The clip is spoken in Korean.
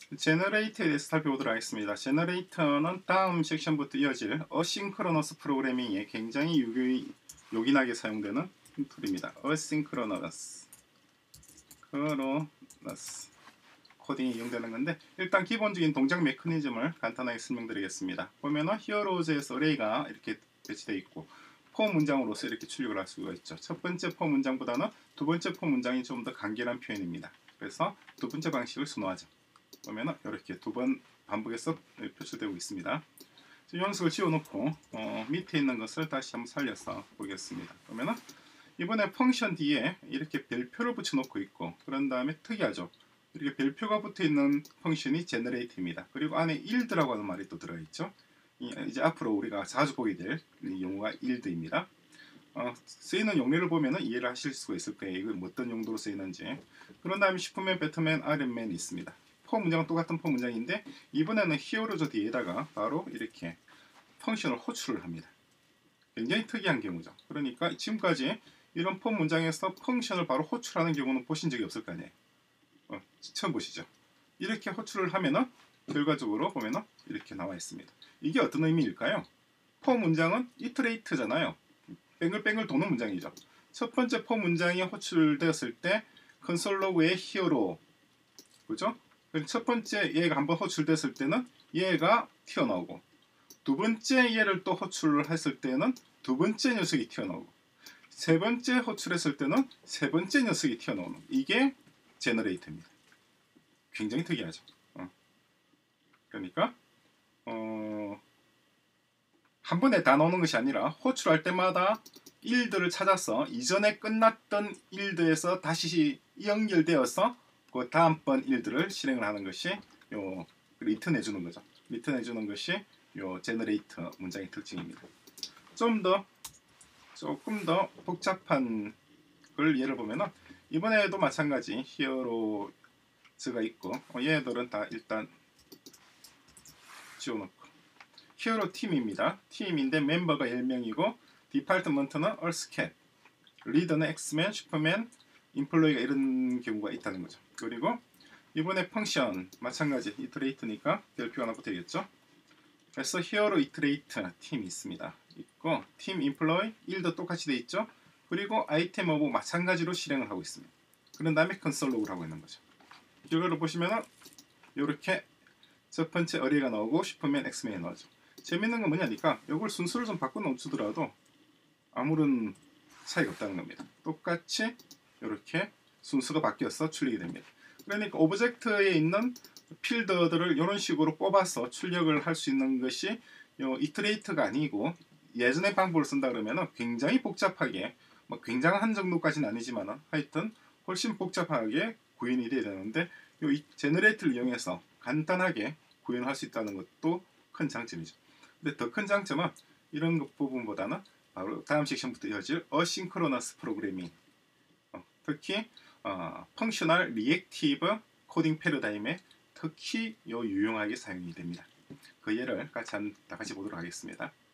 제너레이터에 대해서 살펴보도록 하겠습니다. 제너레이터는 다음 섹션부터 이어질 어싱크로너스 프로그래밍에 굉장히 요긴하게 사용되는 툴입니다. 어싱크로너스 코딩이 이용되는 건데, 일단 기본적인 동작 메커니즘을 간단하게 설명드리겠습니다. 보면은 히어로즈에서 어레이가 이렇게 배치되어 있고 포 문장으로서 이렇게 출력을 할 수가 있죠. 첫 번째 포 문장보다는 두 번째 포 문장이 좀 더 간결한 표현입니다. 그래서 두 번째 방식을 선호하죠. 보면은 이렇게 두 번 반복해서 표출되고 있습니다. 이 녀석을 지워놓고 밑에 있는 것을 다시 한번 살려서 보겠습니다. 그러면은 이번에 펑션 뒤에 이렇게 별표를 붙여놓고 있고, 그런 다음에 특이하죠. 이렇게 별표가 붙어있는 펑션이 generate입니다. 그리고 안에 yield라고 하는 말이 또 들어있죠. 이제 앞으로 우리가 자주 보게 될 용어가 yield입니다. 쓰이는 용례를 보면 이해를 하실 수가 있을 거예요. 이거 어떤 용도로 쓰이는지. 그런 다음에 슈퍼맨, 배트맨, 아이언맨이 있습니다. 포 문장은 똑같은 포 문장인데, 이번에는 히어로즈 뒤에다가 바로 이렇게 펑션을 호출을 합니다. 굉장히 특이한 경우죠. 그러니까 지금까지 이런 포 문장에서 펑션을 바로 호출하는 경우는 보신 적이 없을 거 아니에요. 처음 보시죠. 이렇게 호출을 하면은 결과적으로 보면은 이렇게 나와 있습니다. 이게 어떤 의미일까요? 포 문장은 이터레이트잖아요. 뱅글뱅글 도는 문장이죠. 첫 번째 포 문장이 호출되었을 때 컨솔 로그의 히어로, 그죠? 첫 번째 얘가 한번 호출됐을 때는 얘가 튀어나오고, 두 번째 얘를 또 호출을 했을 때는 두 번째 녀석이 튀어나오고, 세 번째 호출했을 때는 세 번째 녀석이 튀어나오는, 이게 제너레이터입니다. 굉장히 특이하죠. 그러니까 한 번에 다 나오는 것이 아니라 호출할 때마다 일들을 찾아서 이전에 끝났던 일들에서 다시 연결되어서 그 다음번 일들을 실행을 하는 것이 요 리턴 해주는 거죠. 리턴 해주는 것이 요 제너레이터 문장의 특징입니다. 조금 더 복잡한 걸 예를 보면은, 이번에도 마찬가지 히어로즈가 있고, 얘들은 다 일단 지워놓고, 히어로 팀입니다. 팀인데 멤버가 10명이고 디파트먼트는 얼스캣, 리더는 엑스맨, 슈퍼맨, 인플로이가 이런 경우가 있다는 거죠. 그리고 이번에 펑션 마찬가지 이터레이트니까 별표가 하나 붙어야겠죠. 그래서 히어로 이터레이트 팀이 있습니다. 있고 팀 인플로이 일도 똑같이 돼 있죠. 그리고 아이템 오브 마찬가지로 실행을 하고 있습니다. 그런 다음에 컨솔 로그를 하고 있는 거죠. 결과를 보시면은 이렇게 첫 번째 어레이가 나오고 슈퍼맨, 엑스맨이 나오죠. 재밌는 건 뭐냐니까 이걸 순서를 좀 바꿔 놓주더라도 아무런 차이가 없다는 겁니다. 똑같이 이렇게 순서가 바뀌어서 출력이 됩니다. 그러니까 오브젝트에 있는 필드들을 이런 식으로 뽑아서 출력을 할 수 있는 것이 이터레이트가 아니고, 예전의 방법을 쓴다 그러면 굉장히 복잡하게, 굉장한 정도까지는 아니지만 하여튼 훨씬 복잡하게 구현이 돼야 되는데, 이 제너레이터를 이용해서 간단하게 구현할 수 있다는 것도 큰 장점이죠. 근데 더 큰 장점은 이런 부분보다는 바로 다음 섹션부터 이어질 어싱크로너스 프로그래밍, 특히 펑셔널 리액티브 코딩 패러다임에 특히 유용하게 사용이 됩니다. 그 예를 같이 보도록 하겠습니다.